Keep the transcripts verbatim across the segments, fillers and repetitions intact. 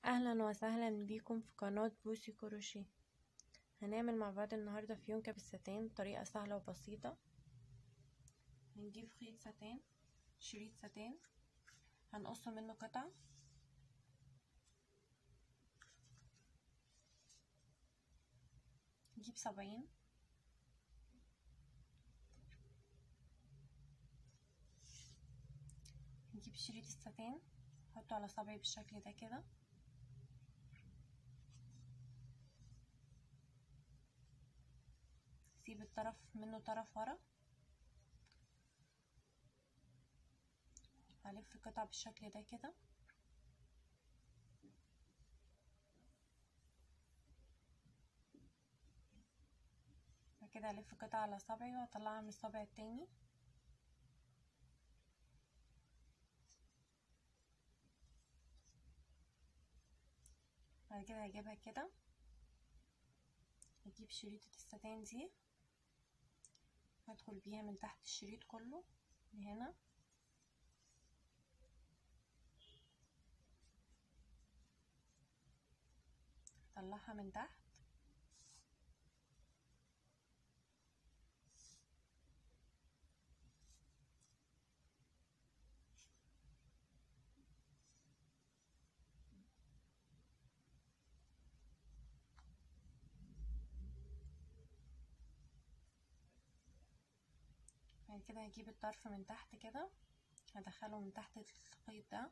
اهلا وسهلا بيكم في قناة بوسي كروشيه. هنعمل مع بعض النهاردة فيونكة بالستان طريقة سهلة وبسيطة. هنجيب خيط ستان، شريط ستان، هنقص منه قطع، نجيب صبعين، نجيب شريط الستان نحطه على صبعي بالشكل ده كده، سيب الطرف منه طرف ورا، هلف القطع بالشكل ده كده، بعد كده هلف القطع على صبعي واطلعها من الصبع التاني، بعد كده هجيبها كده، هجيب شريطة الستان دي هدخل بيها من تحت الشريط كله من هنا، هطلعها من تحت، بعد كده هجيب الطرف من تحت كده هدخله من تحت الخيط ده،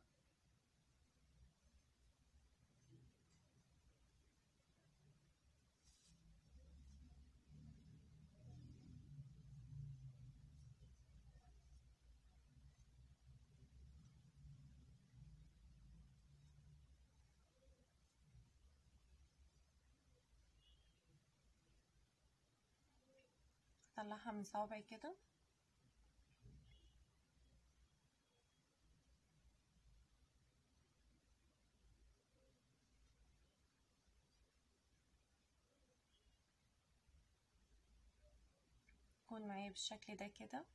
اطلعها من صوابعي كده، يكون معايا بالشكل ده كده،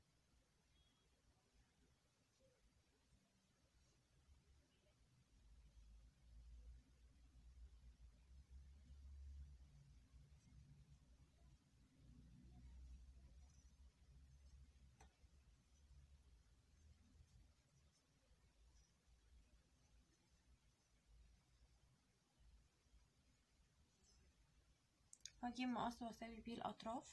واجيب مقص واسوي بيه الاطراف،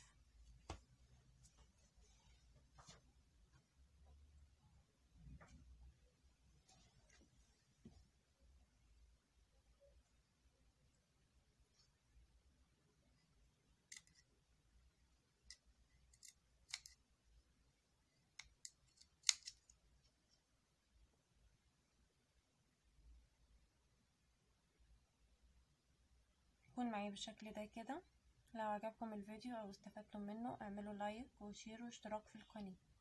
يكون معايا بالشكل ده كده. لو عجبكم الفيديو او استفدتم منه اعملوا لايك وشير واشتراك في القناة.